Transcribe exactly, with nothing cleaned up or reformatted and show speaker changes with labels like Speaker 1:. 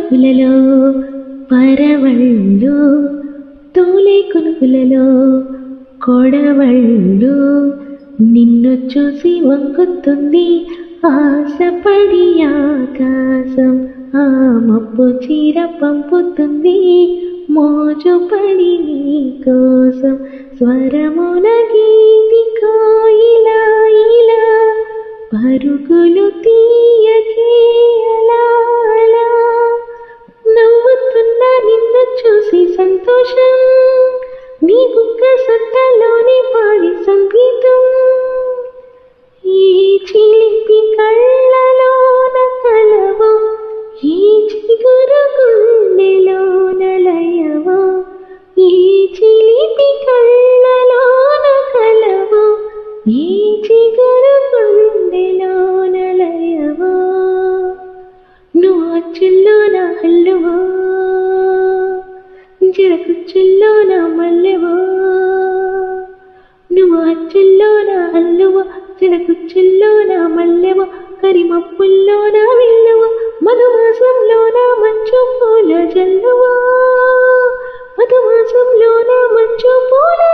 Speaker 1: పలుకులలో పరవళ్ళు తోలే కొనుకులలో కొడవళ్ళు నిన్ను చూసి వంగుతుంది ఆశపడి ఆకాశం ఆ మబ్బు చీర పంపుతుంది మోజుపడి నీ కోసం స్వరమున గీతికో ఇలా ఇలా పరుగులు తీయకే అలా అలా నవ్వుతున్నా నిన్ను చూసి సంతోషం నీ బుక్క సొంతలోనే పాడి సంగీతం ఈ చిలిపి కళ్ళలోన కలవో ఈ చిగురు గుండెలోన లయవో ఈ చిలిపి కళ్ళలోన కలవో ఈ చిగురు గుండెలోన లయవో నువ్వు అచ్చుల్లోన హల్లువో జరకుచ్చుల్లోన మల్లెవో నువ్వు అచ్చుల్లోన హల్లువో జడకుచ్చుల్లోన మల్లెవో కరిమప్పుల్లోన విల్లువో మధుమాసంలోన మంచు పూల జల్లువో మధుమాసంలోన మంచు పూల